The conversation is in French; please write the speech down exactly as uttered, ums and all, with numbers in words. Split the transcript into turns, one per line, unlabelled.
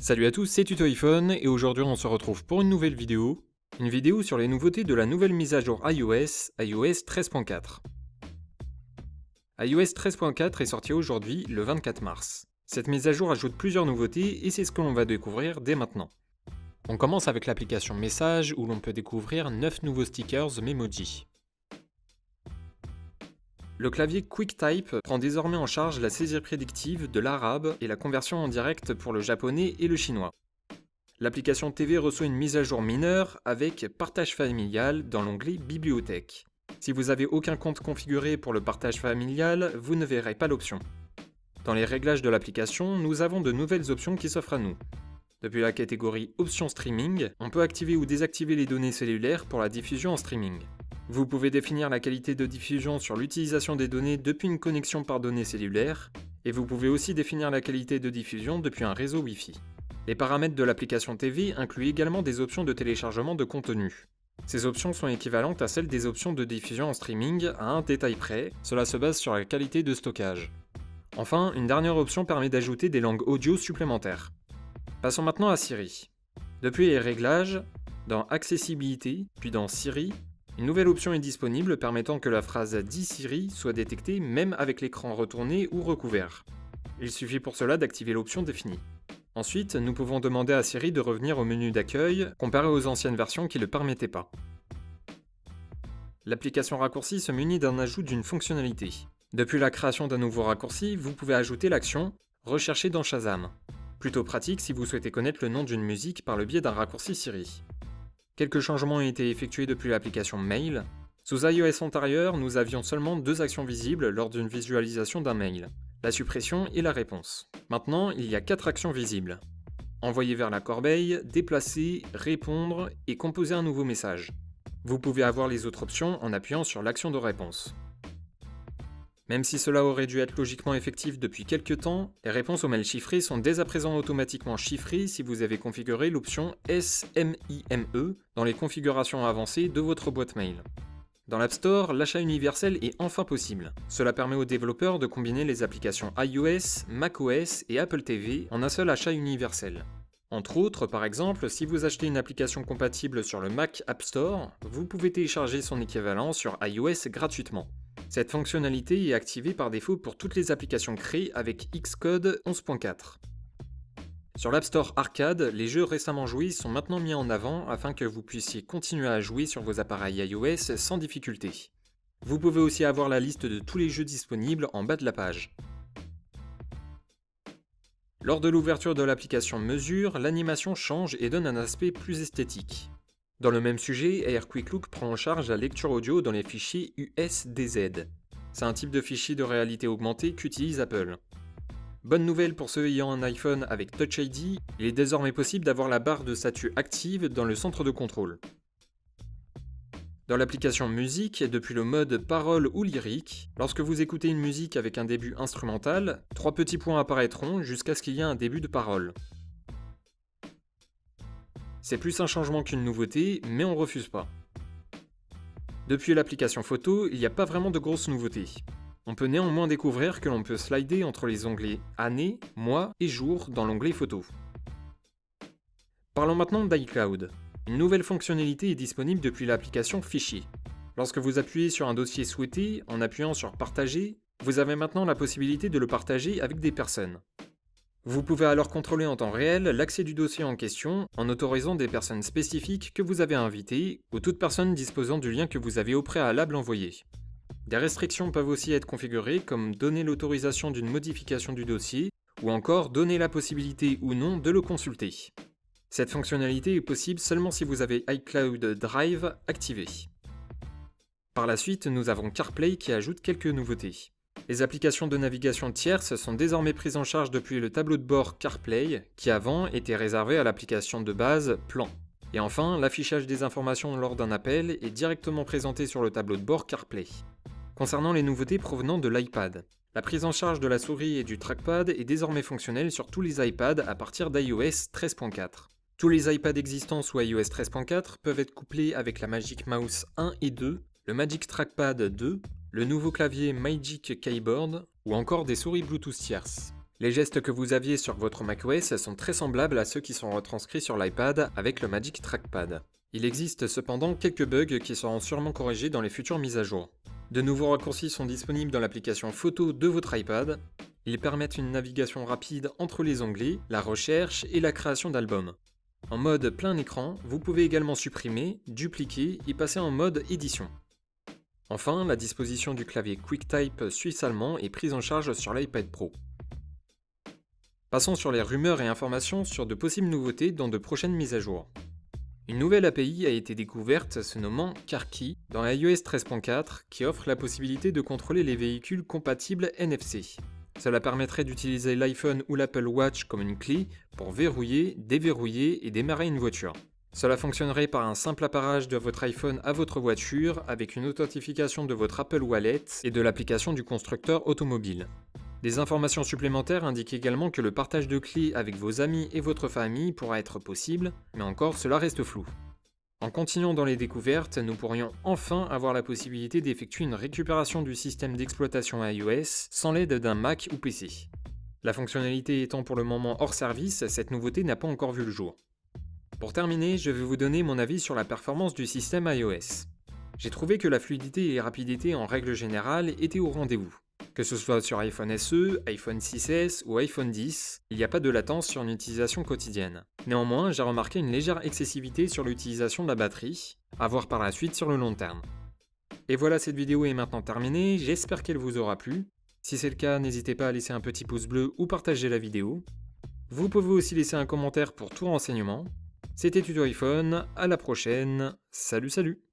Salut à tous, c'est Tuto iPhone et aujourd'hui on se retrouve pour une nouvelle vidéo. Une vidéo sur les nouveautés de la nouvelle mise à jour iOS, iOS treize point quatre. iOS treize point quatre est sorti aujourd'hui, le vingt-quatre mars. Cette mise à jour ajoute plusieurs nouveautés et c'est ce que l'on va découvrir dès maintenant. On commence avec l'application Messages où l'on peut découvrir neuf nouveaux stickers Memoji. Le clavier QuickType prend désormais en charge la saisie prédictive de l'arabe et la conversion en direct pour le japonais et le chinois. L'application T V reçoit une mise à jour mineure avec Partage familial dans l'onglet Bibliothèque. Si vous n'avez aucun compte configuré pour le partage familial, vous ne verrez pas l'option. Dans les réglages de l'application, nous avons de nouvelles options qui s'offrent à nous. Depuis la catégorie Options Streaming, on peut activer ou désactiver les données cellulaires pour la diffusion en streaming. Vous pouvez définir la qualité de diffusion sur l'utilisation des données depuis une connexion par données cellulaires, et vous pouvez aussi définir la qualité de diffusion depuis un réseau Wi-Fi. Les paramètres de l'application T V incluent également des options de téléchargement de contenu. Ces options sont équivalentes à celles des options de diffusion en streaming à un détail près, cela se base sur la qualité de stockage. Enfin, une dernière option permet d'ajouter des langues audio supplémentaires. Passons maintenant à Siri. Depuis les réglages, dans Accessibilité, puis dans Siri, une nouvelle option est disponible permettant que la phrase « Dis Siri » soit détectée même avec l'écran retourné ou recouvert. Il suffit pour cela d'activer l'option définie. Ensuite, nous pouvons demander à Siri de revenir au menu d'accueil, comparé aux anciennes versions qui ne le permettaient pas. L'application raccourci se munit d'un ajout d'une fonctionnalité. Depuis la création d'un nouveau raccourci, vous pouvez ajouter l'action « Rechercher dans Shazam ». Plutôt pratique si vous souhaitez connaître le nom d'une musique par le biais d'un raccourci Siri. Quelques changements ont été effectués depuis l'application Mail. Sous iOS antérieur, nous avions seulement deux actions visibles lors d'une visualisation d'un mail, la suppression et la réponse. Maintenant, il y a quatre actions visibles. Envoyer vers la corbeille, déplacer, répondre et composer un nouveau message. Vous pouvez avoir les autres options en appuyant sur l'action de réponse. Même si cela aurait dû être logiquement effectif depuis quelques temps, les réponses aux mails chiffrés sont dès à présent automatiquement chiffrées si vous avez configuré l'option S M I M E dans les configurations avancées de votre boîte mail. Dans l'App Store, l'achat universel est enfin possible. Cela permet aux développeurs de combiner les applications iOS, macOS et Apple T V en un seul achat universel. Entre autres, par exemple, si vous achetez une application compatible sur le Mac App Store, vous pouvez télécharger son équivalent sur iOS gratuitement. Cette fonctionnalité est activée par défaut pour toutes les applications créées avec Xcode onze point quatre. Sur l'App Store Arcade, les jeux récemment joués sont maintenant mis en avant afin que vous puissiez continuer à jouer sur vos appareils iOS sans difficulté. Vous pouvez aussi avoir la liste de tous les jeux disponibles en bas de la page. Lors de l'ouverture de l'application Mesure, l'animation change et donne un aspect plus esthétique. Dans le même sujet, Air Quick Look prend en charge la lecture audio dans les fichiers U S D Z. C'est un type de fichier de réalité augmentée qu'utilise Apple. Bonne nouvelle pour ceux ayant un iPhone avec Touch I D, il est désormais possible d'avoir la barre de statut active dans le centre de contrôle. Dans l'application Musique, depuis le mode Parole ou Lyrique, lorsque vous écoutez une musique avec un début instrumental, trois petits points apparaîtront jusqu'à ce qu'il y ait un début de parole. C'est plus un changement qu'une nouveauté, mais on refuse pas. Depuis l'application Photo, il n'y a pas vraiment de grosses nouveautés. On peut néanmoins découvrir que l'on peut slider entre les onglets Année, Mois et Jour dans l'onglet Photo. Parlons maintenant d'iCloud. Une nouvelle fonctionnalité est disponible depuis l'application Fichier. Lorsque vous appuyez sur un dossier souhaité en appuyant sur Partager, vous avez maintenant la possibilité de le partager avec des personnes. Vous pouvez alors contrôler en temps réel l'accès du dossier en question en autorisant des personnes spécifiques que vous avez invitées ou toute personne disposant du lien que vous avez au préalable envoyé. Des restrictions peuvent aussi être configurées comme donner l'autorisation d'une modification du dossier ou encore donner la possibilité ou non de le consulter. Cette fonctionnalité est possible seulement si vous avez iCloud Drive activé. Par la suite, nous avons CarPlay qui ajoute quelques nouveautés. Les applications de navigation tierces sont désormais prises en charge depuis le tableau de bord CarPlay, qui avant était réservé à l'application de base Plan. Et enfin, l'affichage des informations lors d'un appel est directement présenté sur le tableau de bord CarPlay. Concernant les nouveautés provenant de l'iPad, la prise en charge de la souris et du trackpad est désormais fonctionnelle sur tous les iPads à partir d'iOS treize point quatre. Tous les iPads existants sous iOS treize point quatre peuvent être couplés avec la Magic Mouse un et deux, le Magic Trackpad deux, le nouveau clavier Magic Keyboard ou encore des souris Bluetooth tierces. Les gestes que vous aviez sur votre macOS sont très semblables à ceux qui sont retranscrits sur l'iPad avec le Magic Trackpad. Il existe cependant quelques bugs qui seront sûrement corrigés dans les futures mises à jour. De nouveaux raccourcis sont disponibles dans l'application photo de votre iPad. Ils permettent une navigation rapide entre les onglets, la recherche et la création d'albums. En mode plein écran, vous pouvez également supprimer, dupliquer et passer en mode édition. Enfin, la disposition du clavier QuickType suisse-allemand est prise en charge sur l'iPad Pro. Passons sur les rumeurs et informations sur de possibles nouveautés dans de prochaines mises à jour. Une nouvelle A P I a été découverte se nommant CarKey dans iOS treize point quatre qui offre la possibilité de contrôler les véhicules compatibles N F C. Cela permettrait d'utiliser l'iPhone ou l'Apple Watch comme une clé pour verrouiller, déverrouiller et démarrer une voiture. Cela fonctionnerait par un simple appareillage de votre iPhone à votre voiture avec une authentification de votre Apple Wallet et de l'application du constructeur automobile. Des informations supplémentaires indiquent également que le partage de clés avec vos amis et votre famille pourra être possible, mais encore cela reste flou. En continuant dans les découvertes, nous pourrions enfin avoir la possibilité d'effectuer une récupération du système d'exploitation iOS sans l'aide d'un Mac ou P C. La fonctionnalité étant pour le moment hors service, cette nouveauté n'a pas encore vu le jour. Pour terminer, je vais vous donner mon avis sur la performance du système iOS. J'ai trouvé que la fluidité et rapidité en règle générale étaient au rendez-vous. Que ce soit sur iPhone S E, iPhone six S ou iPhone dix, il n'y a pas de latence sur une utilisation quotidienne. Néanmoins, j'ai remarqué une légère excessivité sur l'utilisation de la batterie, à voir par la suite sur le long terme. Et voilà, cette vidéo est maintenant terminée, j'espère qu'elle vous aura plu. Si c'est le cas, n'hésitez pas à laisser un petit pouce bleu ou partager la vidéo. Vous pouvez aussi laisser un commentaire pour tout renseignement. C'était Tuto iPhone, à la prochaine, salut salut!